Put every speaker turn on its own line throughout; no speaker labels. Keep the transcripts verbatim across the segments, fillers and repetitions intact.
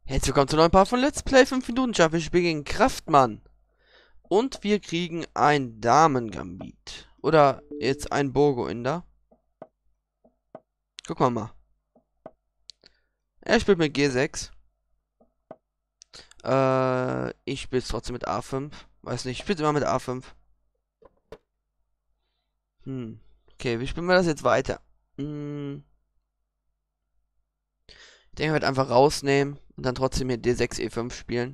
Herzlich willkommen zu einem neuen Part von Let's Play fünf Minuten Schach. Wir spielen gegen Kraftmann. Und wir kriegen ein Damen-Gambit. Oder jetzt ein Burgo-Inder. Gucken wir mal. Er spielt mit G sechs. Äh, ich spiele trotzdem mit A fünf. Weiß nicht, ich spiele immer mit A fünf. Hm. Okay, wie spielen wir das jetzt weiter? Hm. Ich denke, ich werde einfach rausnehmen und dann trotzdem hier D sechs E fünf spielen.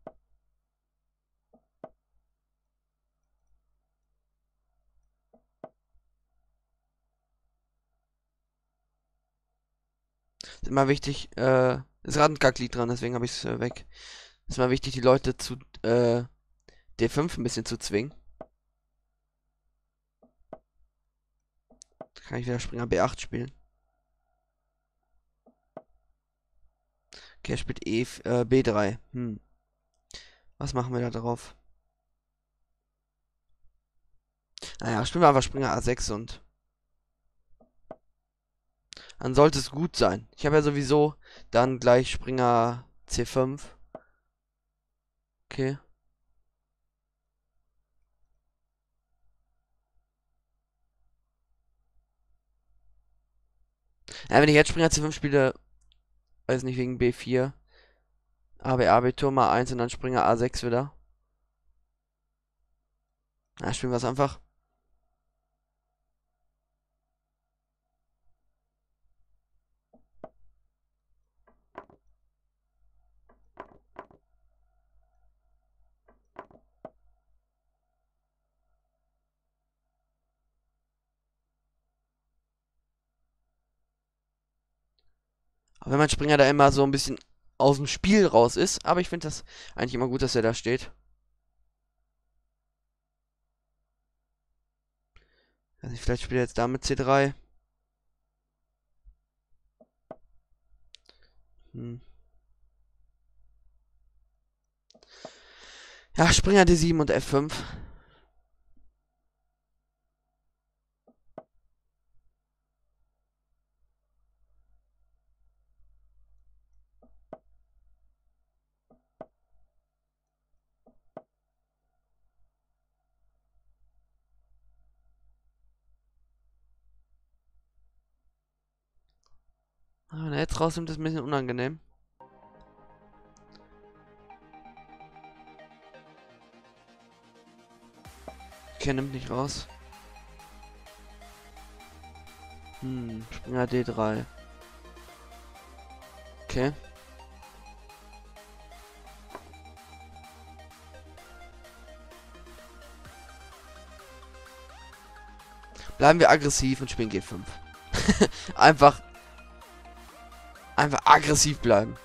Ist immer wichtig, äh, ist gerade ein Kacklied dran, deswegen habe ich es äh, weg. Ist immer wichtig, die Leute zu äh, D fünf ein bisschen zu zwingen. Kann ich wieder Springer B acht spielen. Okay, er spielt E, äh, B drei. Hm. Was machen wir da drauf? Naja, spielen wir einfach Springer A sechs und dann sollte es gut sein. Ich habe ja sowieso dann gleich Springer C fünf. Okay. Ja, wenn ich jetzt Springer C fünf spiele, weiß nicht, wegen B vier. A B A B Turm A eins und dann Springer A sechs wieder. Na, spielen wir es einfach. Auch wenn mein Springer da immer so ein bisschen aus dem Spiel raus ist. Aber ich finde das eigentlich immer gut, dass er da steht. Also vielleicht spielt er jetzt damit C drei. Hm. Ja, Springer D sieben und F fünf. Ah, wenn er jetzt rausnimmt, ist ein bisschen unangenehm. Okay, nimmt nicht raus. Hm, Springer D drei. Okay. Bleiben wir aggressiv und spielen G fünf. einfach, einfach aggressiv bleiben.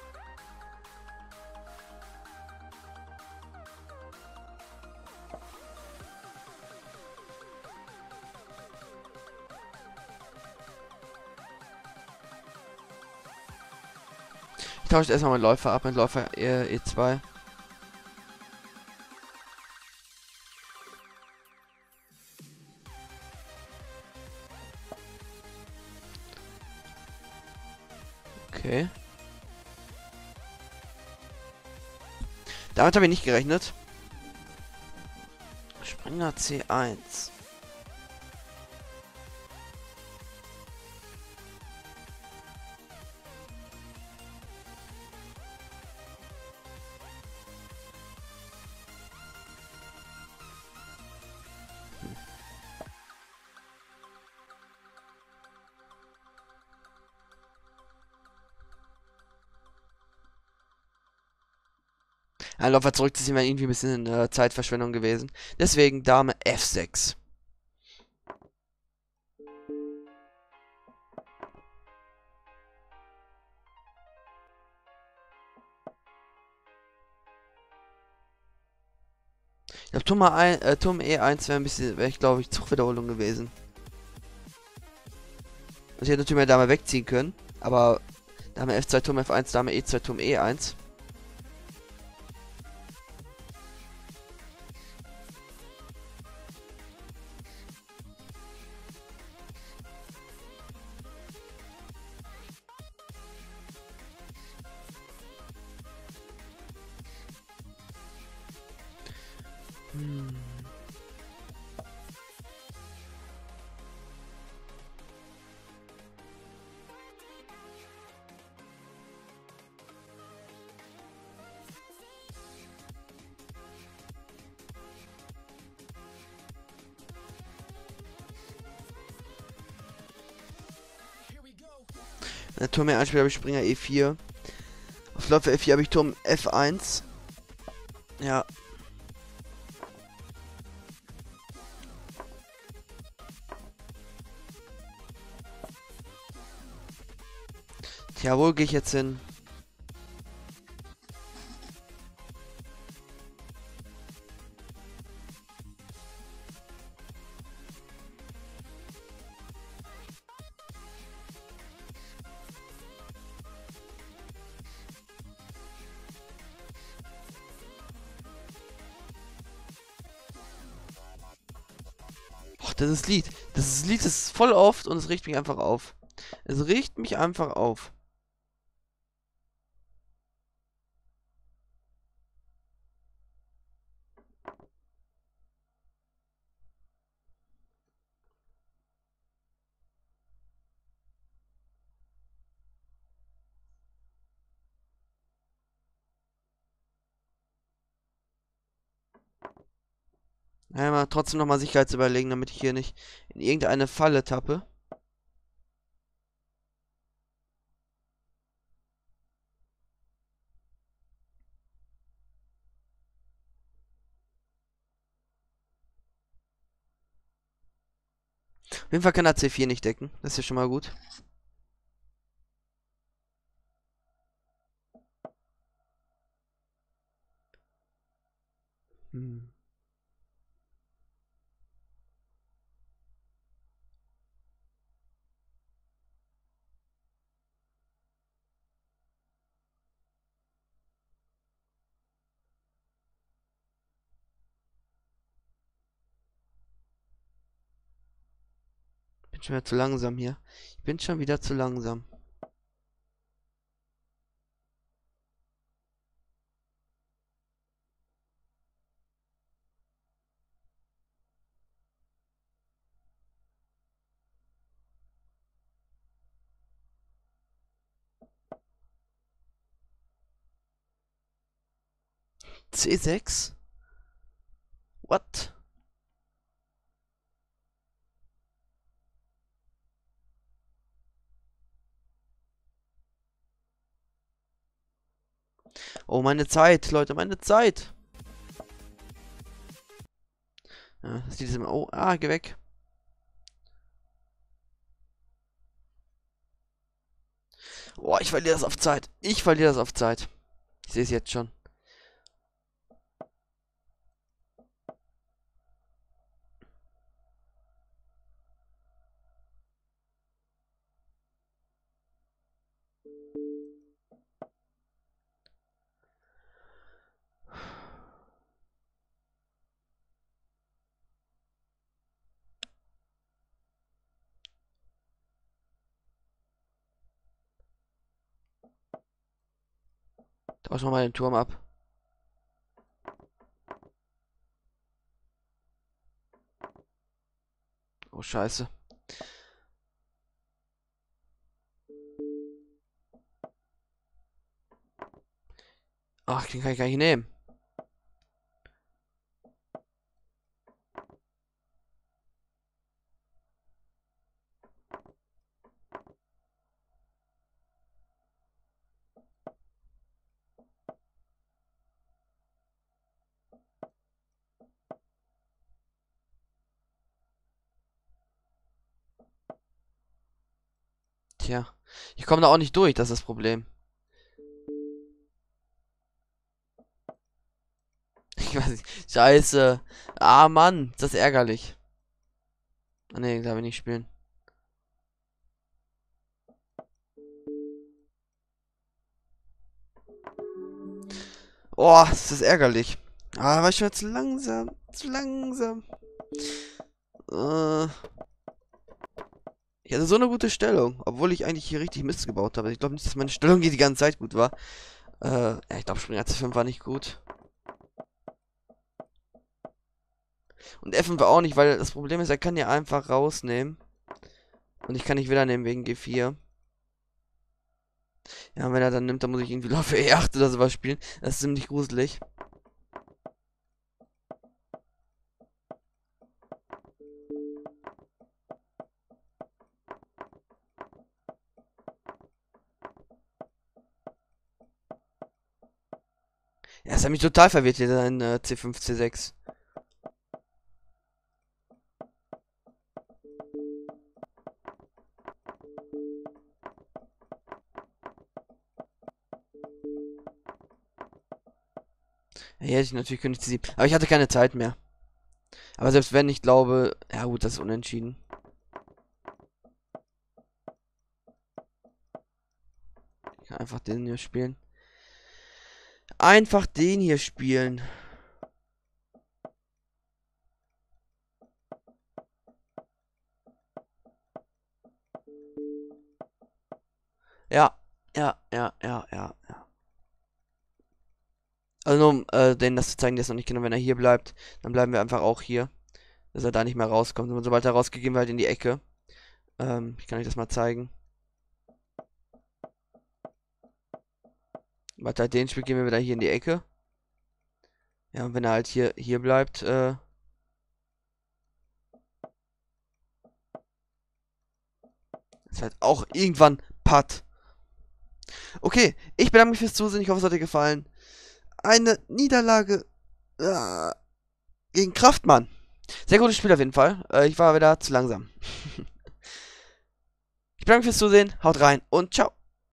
Ich tausche erstmal meinen Läufer ab mit Läufer E E2. Okay. Damit habe ich nicht gerechnet. Springer C eins. Ein Läufer zurückzuziehen wäre irgendwie ein bisschen äh, Zeitverschwendung gewesen. Deswegen Dame F sechs. Ich glaube, Turm, A eins, äh, Turm E eins wäre ein bisschen, wäre ich glaube ich, Zugwiederholung gewesen. Also ich hätte natürlich mehr Dame wegziehen können, aber Dame F zwei, Turm F eins, Dame E zwei, Turm E eins. Äh, Turm E eins spielt, habe ich Springer E vier. Auf Läufer F vier habe ich Turm F eins. Ja. Tja, wo gehe ich jetzt hin? Och, das ist Lied. Das ist Lied, das ist voll oft und es riecht mich einfach auf. Es riecht mich einfach auf. Ja, mal trotzdem nochmal Sicherheit zu überlegen, damit ich hier nicht in irgendeine Falle tappe. Auf jeden Fall kann er C vier nicht decken. Das ist ja schon mal gut. Hm. Bin schon wieder zu langsam hier. Ich bin schon wieder zu langsam. C sechs? What? Oh, meine Zeit, Leute, meine Zeit. Ja, das sieht immer. Oh, ah, geh weg. Oh, ich verliere das auf Zeit. Ich verliere das auf Zeit. Ich sehe es jetzt schon. Tausch mal den Turm ab. Oh, scheiße. Ach, den kann ich gar nicht nehmen. Tja. Ich komme da auch nicht durch, das ist das Problem. Ich weiß nicht. Scheiße. Ah, Mann. Das ist ärgerlich. Ah, ne, darf ich nicht spielen. Oh, das ist ärgerlich. Ah, war ich schon zu langsam. Zu langsam. Äh, ich hatte so eine gute Stellung. Obwohl ich eigentlich hier richtig Mist gebaut habe. Ich glaube nicht, dass meine Stellung hier die ganze Zeit gut war. Äh, ja, ich glaube, Springer C fünf war nicht gut. Und F fünf war auch nicht, weil das Problem ist, er kann ja einfach rausnehmen. Und ich kann nicht wieder nehmen wegen G vier. Ja, und wenn er dann nimmt, dann muss ich irgendwie Läufe E acht oder sowas spielen. Das ist ziemlich gruselig. Ja, das hat mich total verwirrt hier, sein äh, C fünf, C sechs. Ja, hier hätte ich natürlich König C sieben. Aber ich hatte keine Zeit mehr. Aber selbst wenn, ich glaube... Ja gut, das ist unentschieden. Ich kann einfach den hier spielen. Einfach den hier spielen. Ja, ja, ja, ja, ja, ja. Also nur um äh, denen das zu zeigen, die es noch nicht kennen, wenn er hier bleibt, dann bleiben wir einfach auch hier. Dass er da nicht mehr rauskommt. Und sobald er rausgeht, gehen wir halt in die Ecke. Ähm, ich kann euch das mal zeigen. Sobald er halt den spielt, gehen wir wieder hier in die Ecke. Ja, und wenn er halt hier, hier bleibt, äh... ist halt auch irgendwann Putt. Okay, ich bedanke mich fürs Zusehen. Ich hoffe, es hat dir gefallen. Eine Niederlage äh, gegen Kraftmann. Sehr gutes Spiel auf jeden Fall. Äh, ich war wieder zu langsam. Ich bedanke mich fürs Zusehen. Haut rein und ciao.